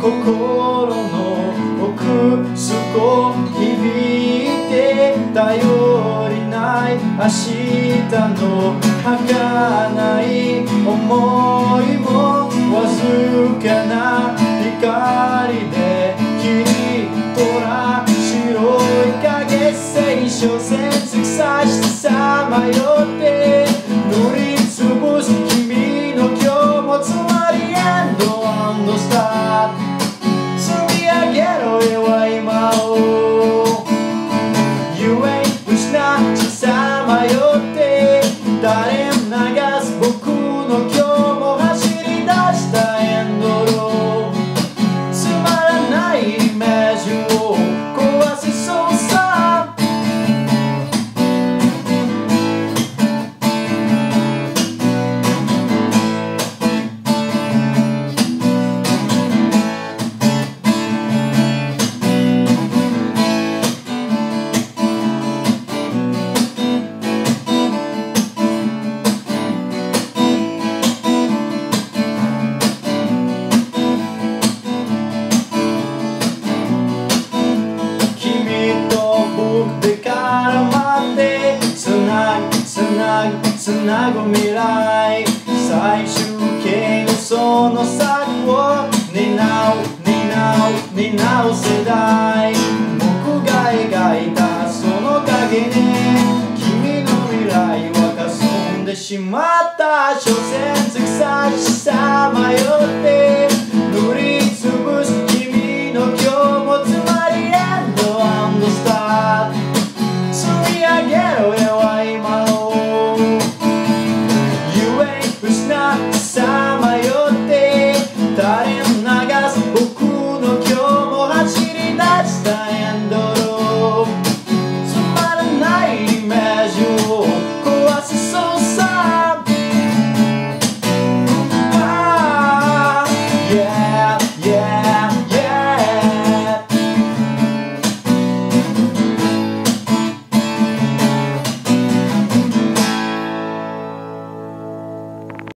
心の奥底響いて頼りない明日の儚い思いもわずかな光で切り取ら白い影線所詮突き刺してさまよって塗りつぶす君の今日もつまりエンドスタート積み上げろよは今をゆえに失ってさまよって誰も流す僕の今日も走り出したエンドローつまらないイメージを壊せそうさつなぐ未来最終形のその策を担う世代僕が描いたその影ね君の未来は霞んでしまった所詮突き刺しさまよって塗り